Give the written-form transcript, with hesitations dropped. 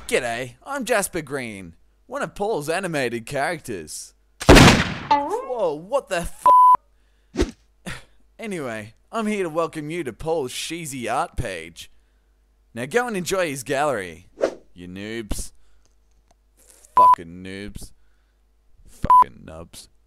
G'day, I'm Jasper Green, one of Paul's animated characters. Whoa, what the f***? Anyway, I'm here to welcome you to Paul's SheezyArt page. Now go and enjoy his gallery, you noobs. Fucking noobs. Fucking nubs.